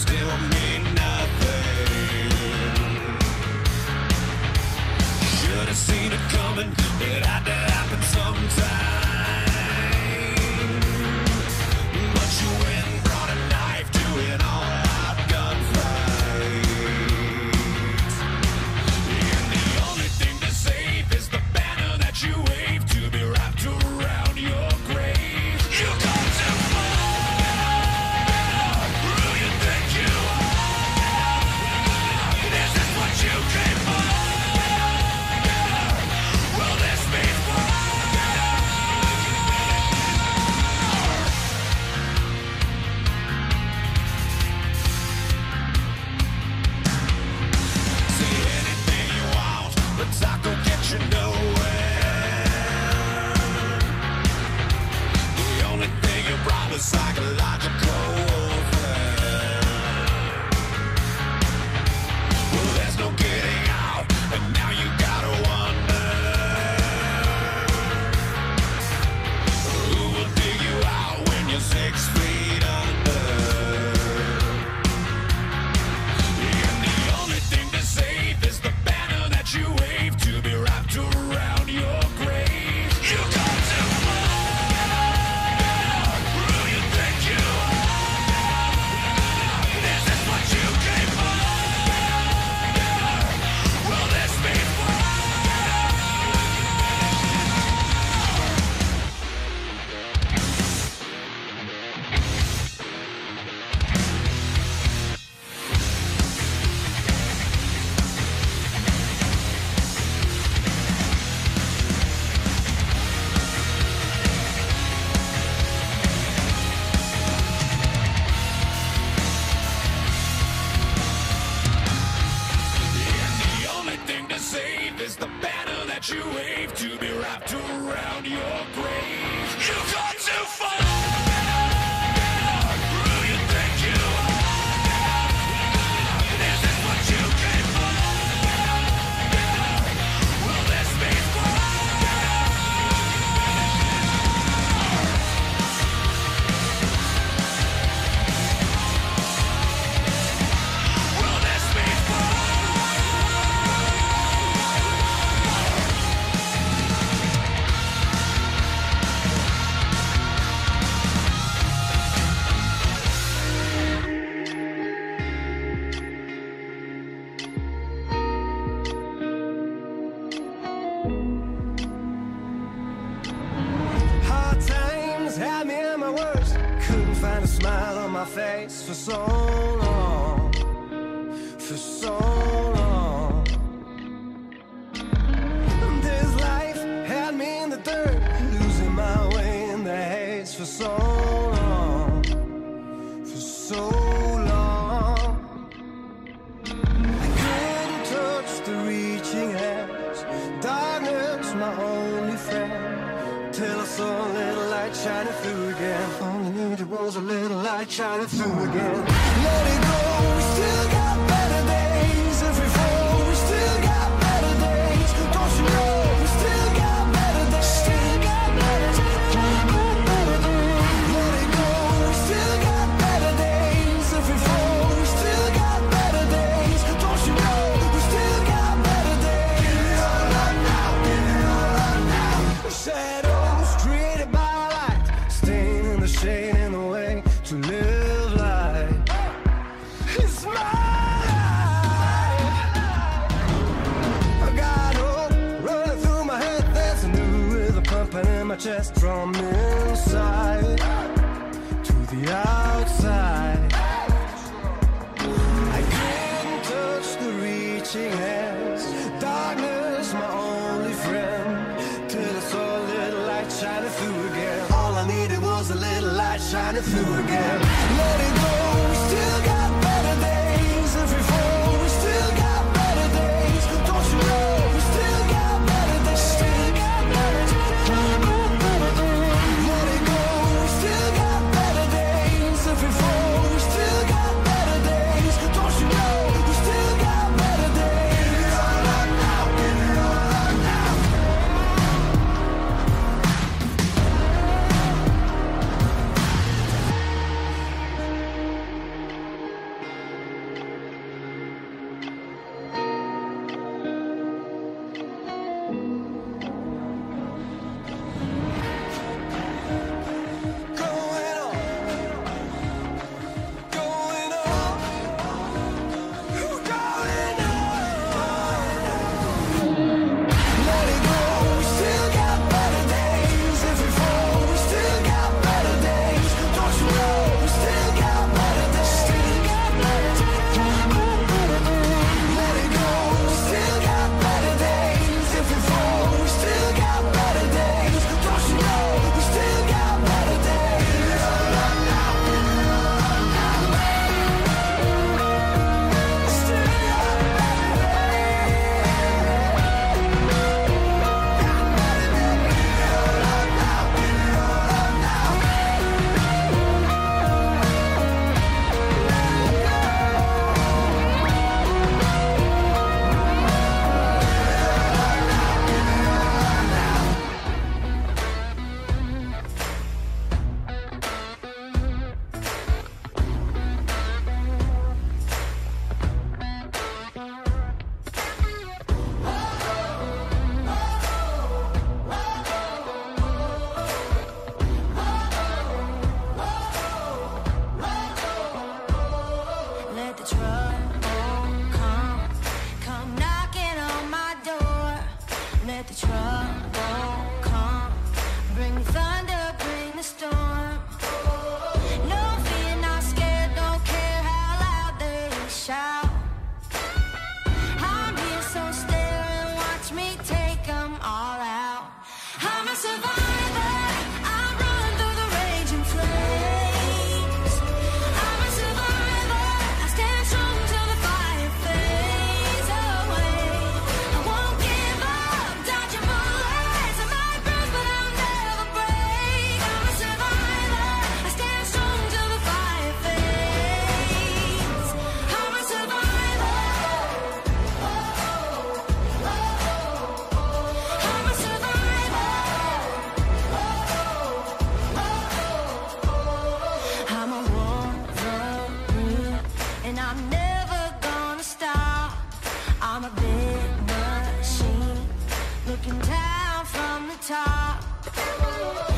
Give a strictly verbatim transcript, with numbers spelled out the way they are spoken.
still mean nothing. Should have seen it coming, it had to happen sometime. But you went and brought a knife to an all-out gunfight. And the only thing to save is the banner that you wave to be wrapped around your grave. You got to fall. Who you think you are? Is this what you came for? Will this be see anything you want, but talk will get you nowhere. The only thing you brought was psychological warfare. Well, there's no getting out, and now you gotta wonder who will dig you out when you're six feet under. And the only thing to save is the banner that you wave to be wrapped around your grave. You got to fall. Who you think you are? Is this what you came for? Will this be And the only thing to save is the banner that you wave to be wrapped around your grave. You got to fall. Who you think you are? Is this what you came for? Will this be Will this be Hard times had me at my worst. Couldn't find a smile on my face for so long, for so long. This life had me in the dirt, losing my way in the haze for so long, for so long. I couldn't touch the reaching hands, darkness my only friend. Till I saw a little light shining through again. All I needed was a little light shining through again. Let it go, we still got better days. If we fall, we still got better days. Don't you know, we still got better days. Still got better days. Let it go, we still got better days. If we fall, we still got better days. Don't you know, we still got better days. Give it all up now, give it all up now. Shadows created by light, staying in the shade in the way to live life. It's my life. I got hope running through my head. There's a new rhythm pumping in my chest from inside to the outside. I couldn't touch the reaching hands. Darkness, my only friend. Till I saw a little light shining through again. All I needed was a little light shining through again. Let it go, we still got better days. If we fall, we still got better days. Don't you know, we still got better days. Still got better days. Let it go, we still got better days. If we fall, we still got better days. Don't you know, we still got better days. Give it all up now, give it all up now. Let the trouble come, come knocking on my door. Let the trouble come, bring thunder, bring the storm. No fear, not scared, don't care how loud they shout. I'm here, so stare and watch me take them all out. I'm a survivor, I run through the raging flames. I'm a survivor, I stand strong till the fire fades away. I won't give up, dodging bullets. I might bruise, but I'll never break. I'm a survivor, I stand strong till the fire fades. I'm a survivor. I'm a survivor. I'm a Wolverine, and I'm never gonna stop. I'm a big machine, looking down from the top.